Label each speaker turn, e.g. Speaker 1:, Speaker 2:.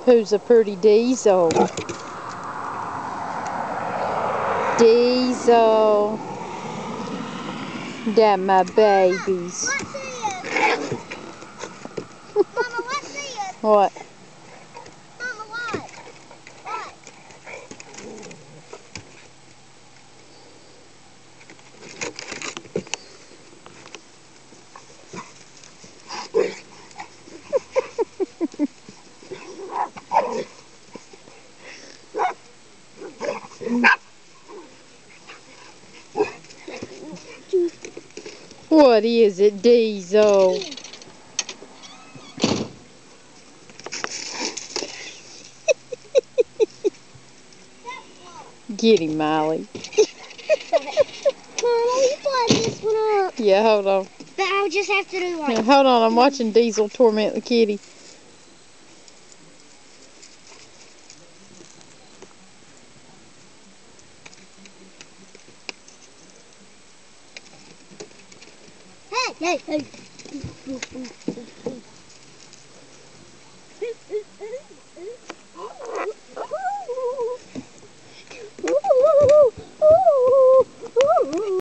Speaker 1: Who's a pretty diesel? Diesel. That my babies.
Speaker 2: Mama, what's this?
Speaker 1: What?
Speaker 2: Mama, what?
Speaker 1: What is it, Diesel? Get him, Miley.
Speaker 2: Mama, let me fly this one up.
Speaker 1: Yeah, hold on.
Speaker 2: But I'll just have to do like...
Speaker 1: Yeah, hold on, I'm watching Diesel torment the kitty.
Speaker 2: Hey, hey, hey.